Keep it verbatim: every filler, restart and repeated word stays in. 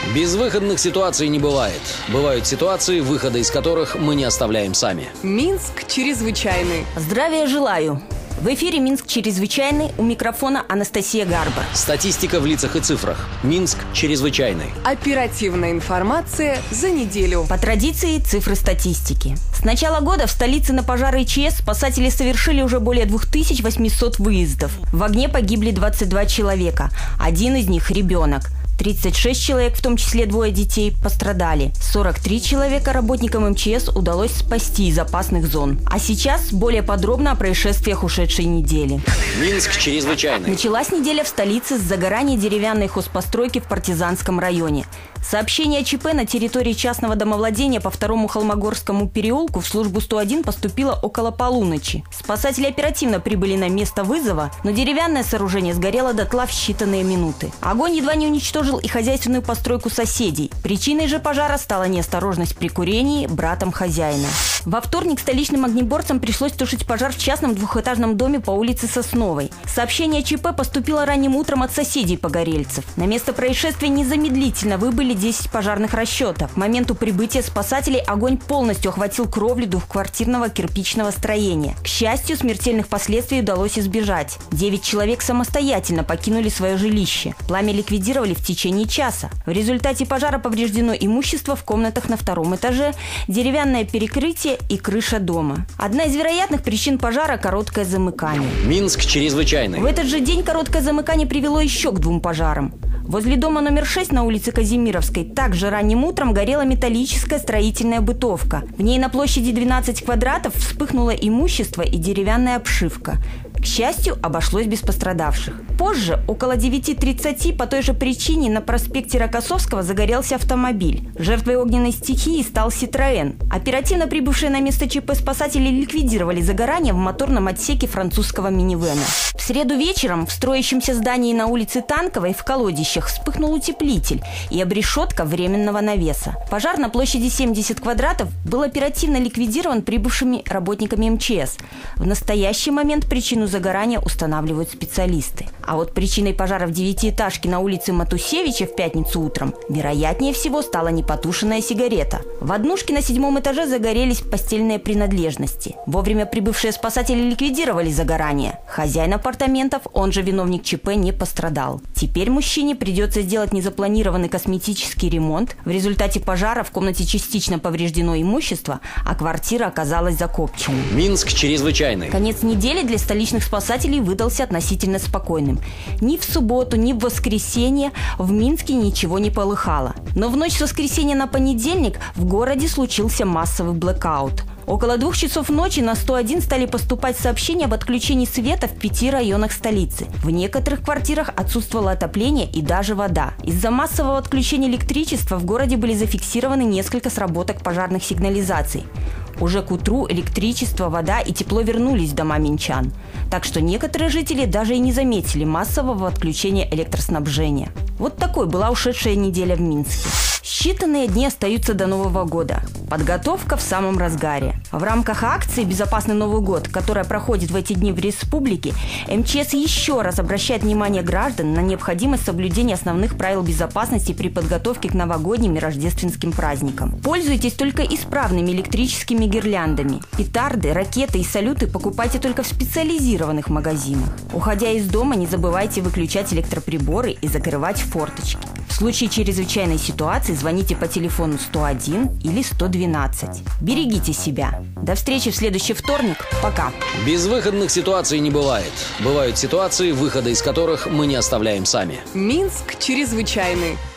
Безвыходных ситуаций не бывает. Бывают ситуации, выхода из которых мы не оставляем сами. Минск чрезвычайный. Здравия желаю. В эфире «Минск чрезвычайный», у микрофона Анастасия Гарба. Статистика в лицах и цифрах. Минск чрезвычайный. Оперативная информация за неделю. По традиции цифры статистики. С начала года в столице на пожары и ЧС спасатели совершили уже более две тысячи восемьсот выездов. В огне погибли двадцать два человека. Один из них – ребенок. тридцать шесть человек, в том числе двое детей, пострадали. сорок три человека работникам эм че эс удалось спасти из опасных зон. А сейчас более подробно о происшествиях ушедшей недели. Минск чрезвычайный. Началась неделя в столице с загорания деревянной хозпостройки в Партизанском районе. Сообщение о ЧП на территории частного домовладения по второму Холмогорскому переулку в службу сто один поступило около полуночи. Спасатели оперативно прибыли на место вызова, но деревянное сооружение сгорело дотла в считанные минуты. Огонь едва не уничтожил и хозяйственную постройку соседей. Причиной же пожара стала неосторожность при курении братом хозяина. Во вторник столичным огнеборцам пришлось тушить пожар в частном двухэтажном доме по улице Сосновой. Сообщение о ЧП поступило ранним утром от соседей погорельцев. На место происшествия незамедлительно выбыли десять пожарных расчетов. К моменту прибытия спасателей огонь полностью охватил кровлю двухквартирного кирпичного строения. К счастью, смертельных последствий удалось избежать. Девять человек самостоятельно покинули свое жилище. Пламя ликвидировали в течение часа. В результате пожара повреждено имущество в комнатах на втором этаже, деревянное перекрытие и крыша дома. Одна из вероятных причин пожара – короткое замыкание. Минск чрезвычайный. В этот же день короткое замыкание привело еще к двум пожарам. Возле дома номер шесть на улице Казимировской также ранним утром горела металлическая строительная бытовка. В ней на площади двенадцать квадратов вспыхнуло имущество и деревянная обшивка. К счастью, обошлось без пострадавших. Позже, около девяти тридцати, по той же причине на проспекте Рокоссовского загорелся автомобиль. Жертвой огненной стихии стал Citroën. Оперативно прибывшие на место ЧП спасатели ликвидировали загорание в моторном отсеке французского минивэна. В среду вечером в строящемся здании на улице Танковой в Колодищах вспыхнул утеплитель и обрешетка временного навеса. Пожар на площади семьдесят квадратов был оперативно ликвидирован прибывшими работниками эм че эс. В настоящий момент причину загорания устанавливают специалисты. А вот причиной пожара в девятиэтажке на улице Матусевича в пятницу утром, вероятнее всего, стала непотушенная сигарета. В однушке на седьмом этаже загорелись постельные принадлежности. Вовремя прибывшие спасатели ликвидировали загорание. Хозяин апартаментов, он же виновник ЧП, не пострадал. Теперь мужчине придется сделать незапланированный косметический ремонт. В результате пожара в комнате частично повреждено имущество, а квартира оказалась закопченной. Минск чрезвычайный. Конец недели для столичных спасателей выдался относительно спокойным. Ни в субботу, ни в воскресенье в Минске ничего не полыхало. Но в ночь с воскресенья на понедельник в городе случился массовый блэкаут. Около двух часов ночи на сто один стали поступать сообщения об отключении света в пяти районах столицы. В некоторых квартирах отсутствовало отопление и даже вода. Из-за массового отключения электричества в городе были зафиксированы несколько сработок пожарных сигнализаций. Уже к утру электричество, вода и тепло вернулись в дома минчан. Так что некоторые жители даже и не заметили массового отключения электроснабжения. Вот такой была ушедшая неделя в Минске. Считанные дни остаются до Нового года. Подготовка в самом разгаре. В рамках акции «Безопасный Новый год», которая проходит в эти дни в республике, эм че эс еще раз обращает внимание граждан на необходимость соблюдения основных правил безопасности при подготовке к новогодним и рождественским праздникам. Пользуйтесь только исправными электрическими гирляндами. Петарды, ракеты и салюты покупайте только в специализированных магазинах. Уходя из дома, не забывайте выключать электроприборы и закрывать форточки. В случае чрезвычайной ситуации звоните по телефону сто один или сто двенадцать. Берегите себя. До встречи в следующий вторник. Пока. Безвыходных ситуаций не бывает. Бывают ситуации, выхода из которых мы не оставляем сами. Минск чрезвычайный.